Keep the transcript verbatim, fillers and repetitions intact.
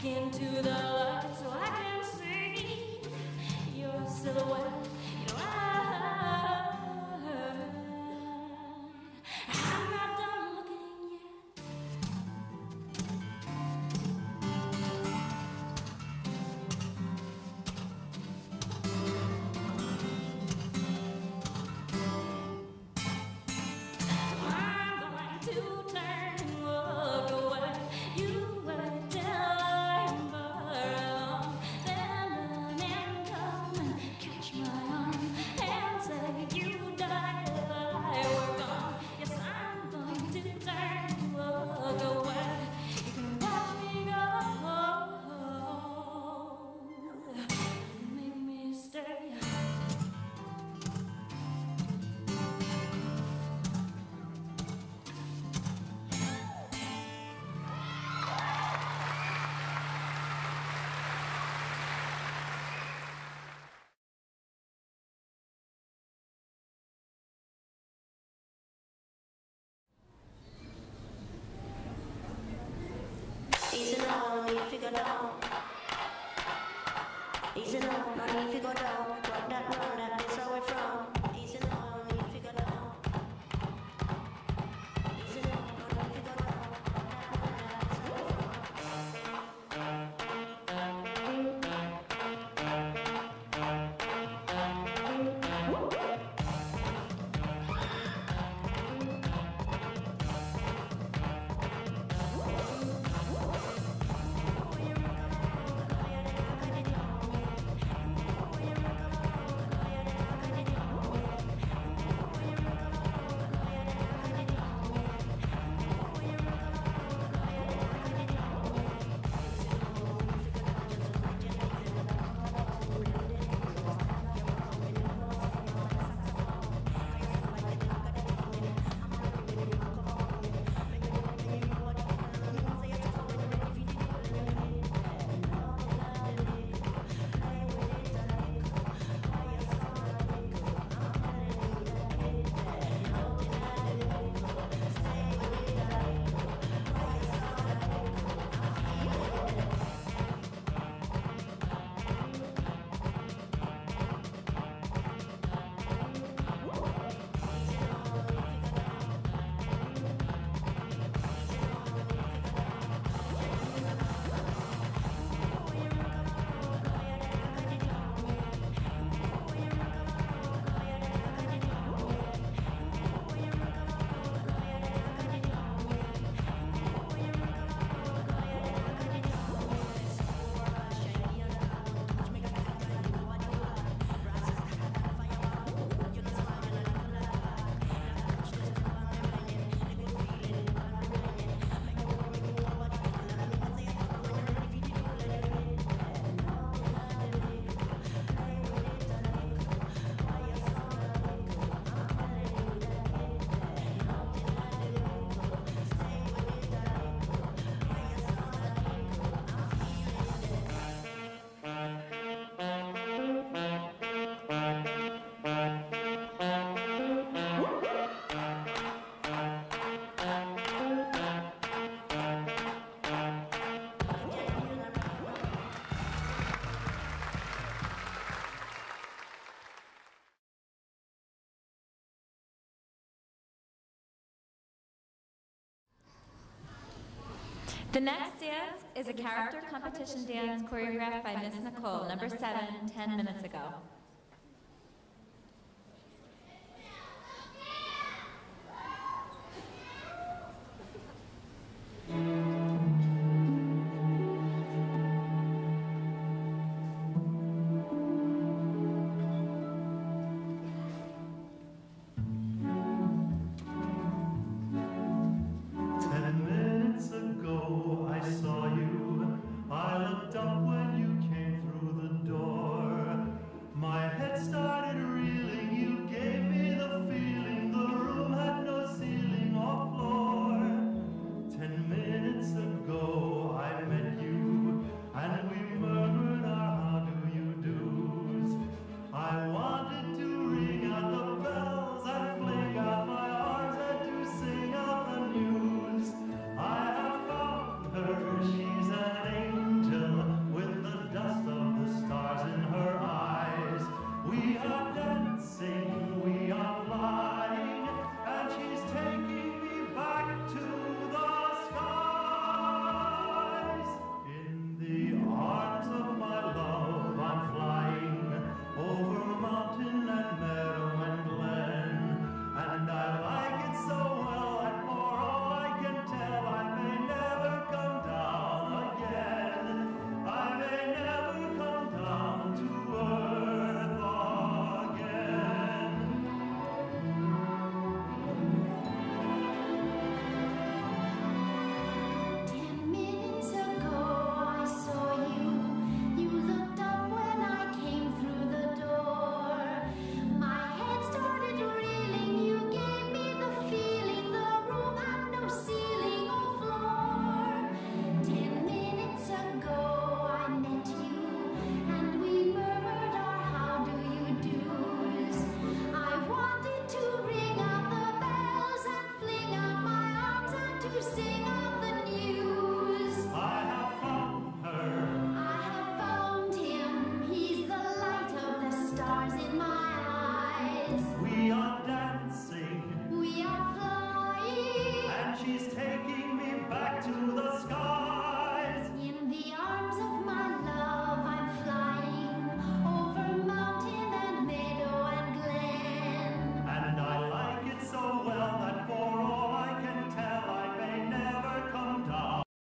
into the light so I can see your silhouette. You know, I, I'm not done looking yet. So I'm going to turn and walk away. You wait till I'm far along, then run and come and catch my arm and say you died if I were gone. Yes, I'm going to turn and walk away. You can watch me go, make me stay. Easy now, magnifico down. Easy now, magnifico down. Rock that round, that is where we're from. Easy now, magnifico down. Easy now, magnifico down. Rock that round, that is where we're from. The next dance is a character competition dance choreographed by Miss Nicole, number seven, ten minutes ago. I saw you, I looked up when you came through the door. My the sky.